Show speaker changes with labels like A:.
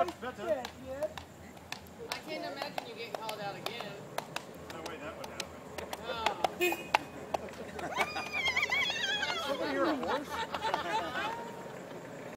A: much better.
B: I can't imagine you getting called out again.
A: No way that would happen.
B: Oh.